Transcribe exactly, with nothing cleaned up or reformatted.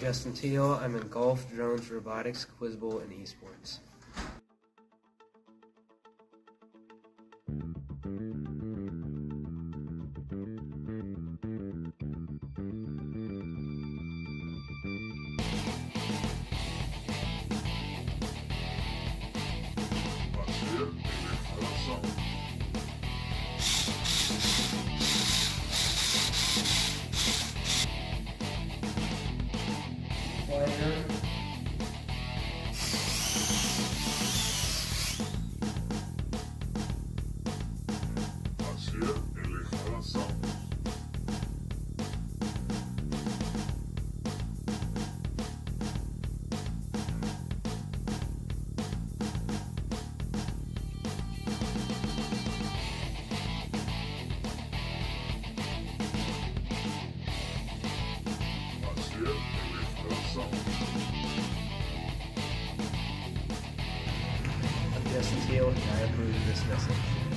Justin Teal. I'm in golf, drones, robotics, quiz bowl, and esports. Player. Hacer el jalazón. Hacer el jalazón. I'm Justin Teal, and I approve this message.